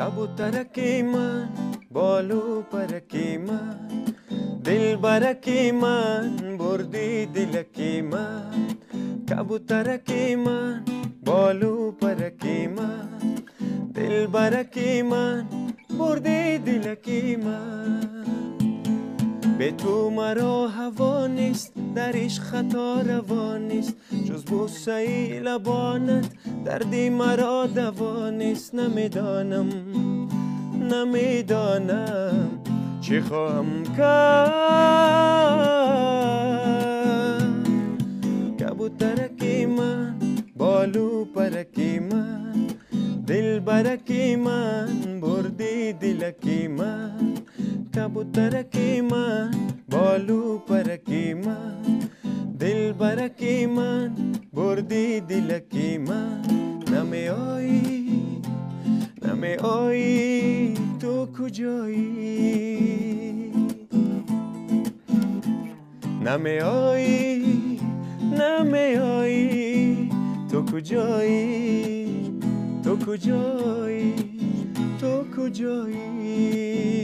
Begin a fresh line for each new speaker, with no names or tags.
कबूतरकी मन बोलू परकी मन दिलबरकी मन बुर्दी दिलकी मन कबूतरकी मन बोलू परकी मन दिलबरकी मन बुर्दी दिलकी मन به تو مرا هوا نیست درش خطا روا نیست جز بوسه لبانت دردی مرا دوا نیست نمیدانم چی خواهم کرد کبوترکی من بالو پرکی من دل برکی من بردی دلکی من کبوترکی من بالو پرکی من دل برکی من بردی دلکی من نمی آیی تو کجایی نمی آیی تو کجایی تو کجایی